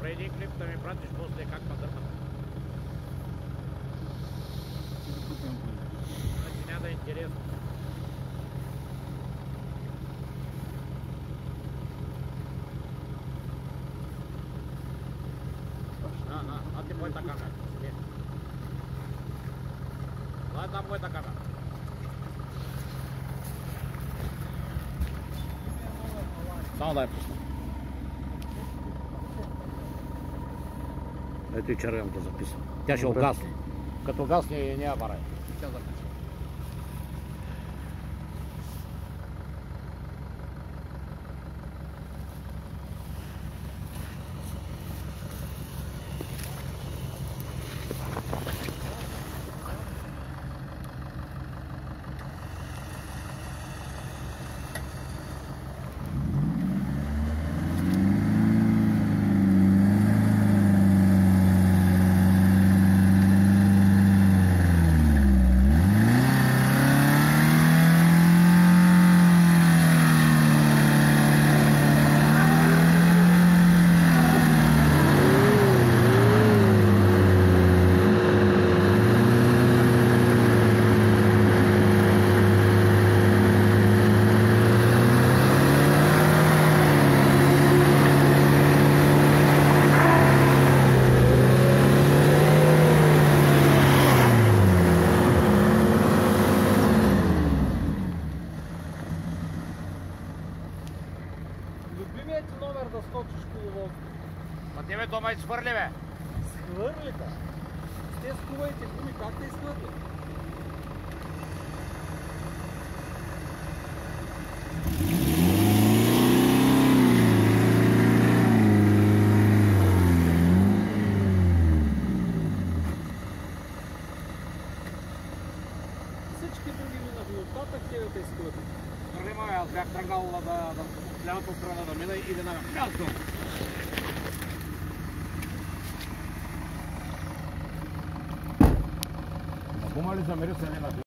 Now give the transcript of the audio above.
Направи един клип да ми пратиш после как ма дърпат. Значи няма да е интересно. Ати моята камера. Това е там моята камера. Само да я пусна. Ето и червеното записва. Тя ще огасне. Като гасне няма барай. Тя записва. Любимият ти номер да скочиш коловоз. Ма тебе дома изхвърли, бе. Схвърли та. С те скувайте гуми, как те изхвърли? Всички други минах, но оттатък тебе те изхвърли. Тръгнем, аз бях тръгнал да лявата страна да мина и веднага място. Гума ли замери се не на